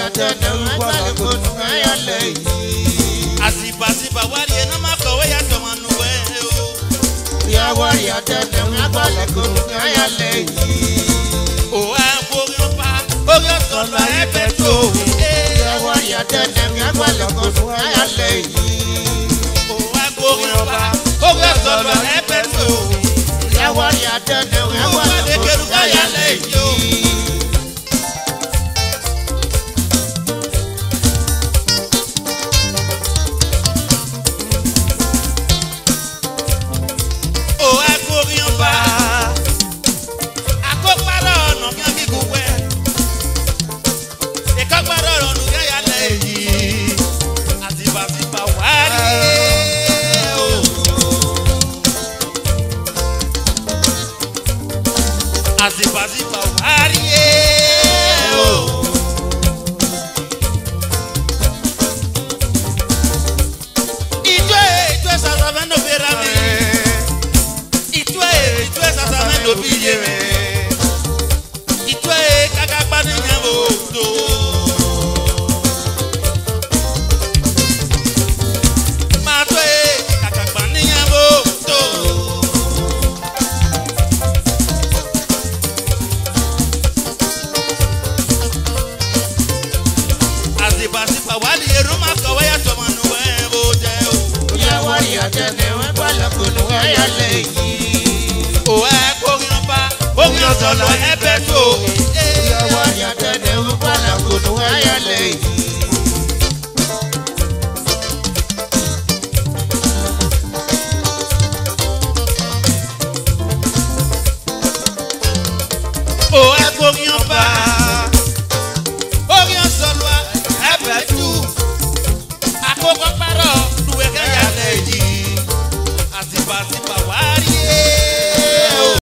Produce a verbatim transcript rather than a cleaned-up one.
àtẹ̀lẹ̀ wẹ́gbàlẹ̀ kò nù ayálẹ̀ yìí. Àsìbàsìbà wárí iná máa kọ̀wé yàtọ̀ máa nù wẹ́ o. Ìyàwó rí àtẹ̀lẹ̀ wẹ́gbàlẹ̀ kò nù ayálẹ̀ yìí. Òwò àgbórí ọba orí ọ̀sán lọ ẹ̀bẹ̀ tó. Ìyàwó rí àtẹ̀lẹ̀ wẹ́gbàlẹ̀ kò nù ayálẹ̀ yìí. Òwò àgbórí ọba orí ọ̀sán lọ ẹ̀bẹ̀ tó. Ìyàwó rí àtẹ̀lẹ̀ wẹ́gbàlẹ̀ kò nù ayálẹ̀ yìí. Àsìbàsìbà wárí o. Ìjọ ìjọ sàṣàmẹ́ ló fi ra mi. Ìjọ ìjọ sàṣàmẹ́ ló fi yé mi. Ìjọ kàkàgbá nìyẹn ò tó. Màá tó kàkàgbá nìyẹn ò tó. Àsìbàsìbà wálé èrò máa kọ̀wé yàtọ̀ máa nù ẹ́ bó jẹ́ o. Ìyàwó rí àtẹ̀lẹ̀ wẹ́gbàlẹ̀ kò nù ayálẹ̀ yìí. Òwò ẹ̀kọ́rin ọba orí ọ̀sán lọ ẹ̀bẹ̀ tó. Ìyàwó rí àtẹ̀lẹ̀ wẹ́gbàlẹ̀ kò nù ayálẹ̀ yìí.